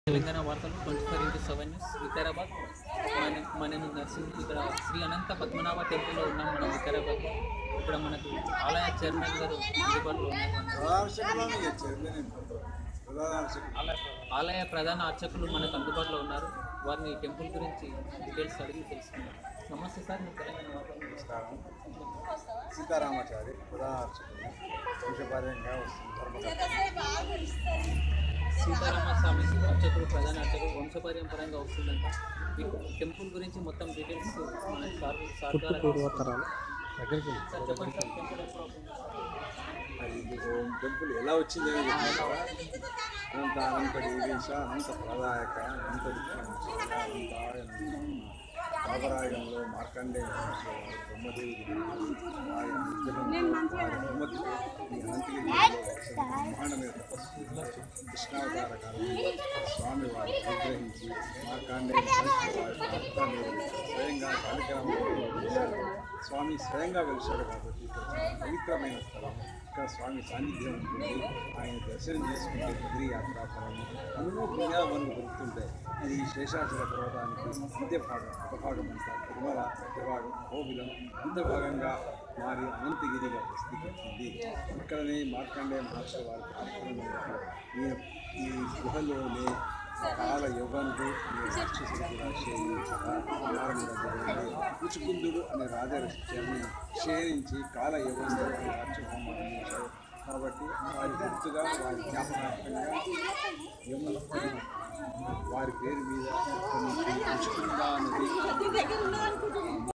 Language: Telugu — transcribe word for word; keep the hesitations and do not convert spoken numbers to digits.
తెలంగాణ వార్తలు twenty four into seven news Vikarabad. మన మనం నర్సింగ్ ఇక్కడ శ్రీ అనంత పద్మనాభ టెంపుల్లో ఉన్నాం మనం వికారాబాద్. ఇక్కడ మనకు ఆలయ చైర్మన్ గారు అందుబాటులో ఉన్నారు. ఆలయ ప్రధాన అర్చకులు మనకు అందుబాటులో ఉన్నారు. వారిని టెంపుల్ గురించి డీటెయిల్స్ అడిగి తెలుసుకున్నారు. నమస్తే సార్, మీ తెలంగాణ వార్తలు. నమస్కారం. సీతారామాచారి ప్రధాన అర్చకులు వంశపార్యంగా వస్తుంది. సీతారామ స్వామి అర్చకులు ప్రధాన అర్చకులు వంశపార్యంపరంగా వస్తుందంట. ఈ టెంపుల్ గురించి మొత్తం డీటెయిల్స్ మన సార్ సార్ ద్వారా దగ్గరికి సార్ చెప్పండి సార్. టెంపుల్ ఎప్పుడు అవుతుంది? అది టెంపుల్ ఎలా వచ్చింది అని చెప్తారా? అనంత అనంతడి వీష అనంత ప్రదాయక అనంత అనంతాయ బాబరాయంలో మార్కండేయ బ్రహ్మదేవి బ్రహ్మతి ఈ అనంతగిరి బ్రహ్మాండమైన తపస్సు కృష్ణావతార కాలంలో స్వామి వారు విగ్రహించి మార్కండేయ స్వయంగా కార్యక్రమంలో స్వామి స్వయంగా వెలిశాడు కాబట్టి ఇక్కడ పవిత్రమైన స్థలం. ఇక్కడ స్వామి సాన్నిధ్యం ఉంటుంది. ఆయన దర్శనం చేసుకుంటే బద్రీ యాత్రాఫలము అన్నో పుణ్యాలు మనకు దొరుకుతుంటాయి. ఇది శేషాచల పర్వతానికి మధ్య భాగం, ఒక భాగం అంతా తిరుమల మధ్య భాగం కోవిలం అంత భాగంగా మారి అనంతగిరిగా ప్రసిద్ధికెక్కింది. ఇక్కడనే మార్కండేయ మహర్షి వారి కార్యక్రమంలో ఈ ఈ గుహలోనే కాల యువనుడు అనే రాక్షసుడు కూడా క్షయించగా పుచ్చుకుందుడు అనే రాజర్షిని క్షయించి కాల యువనుడు అనే రాక్షసోమానం చేశాడు. కాబట్టి వారి గుర్తుగా వారి జ్ఞాపకార్థంగా యమున వారి పేరు మీద పుచ్చుకుందా అనేది